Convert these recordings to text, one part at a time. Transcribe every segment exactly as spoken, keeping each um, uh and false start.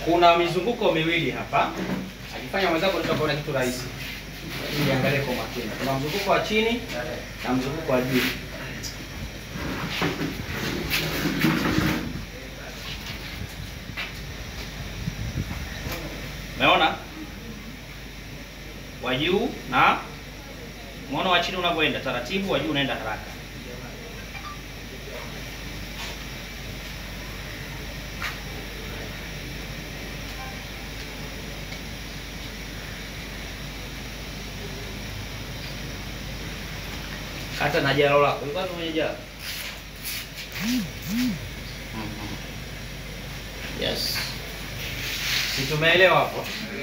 Kuna mizunguko miwili hapa. Akifanya mwenzako ndio kuna kitu rahisi. Ili angalie kwa makini. Kuna mzunguko wa chini na mzunguko wa juu. Umeona? Wa juu na muone wa chini unavyoenda taratibu, wa juu unaenda haraka. Kata na jalo lako. Ulikuwa mwenye jalo. Yes. Si tumeelewa hapo?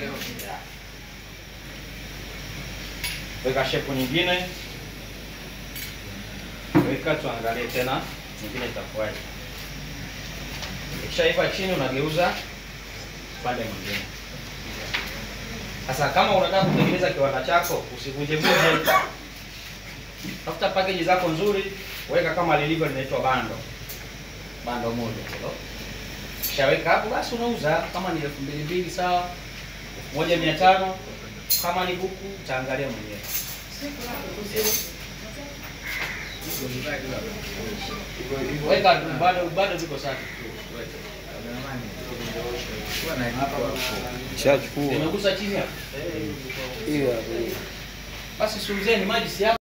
Weka shape nyingine. Weka tuangalie tena nyingine itakuwaje. Ikishaiva chini unageuza pande mwingine. Sasa kama unataka kutengeneza kiwanda chako, usivunje vunje. Tafuta package zako nzuri, weka kama lilivyo linaitwa bando. Bando moja hilo. Ukishaweka hapo basi unauza kama ni elfu mbili mbili sawa. elfu moja mia tano kama ni buku utaangalia mwenyewe. Weka bado bado ziko safi tu. Chachukua. Unagusa chini hapo. Hiyo. Basi sumzeni maji si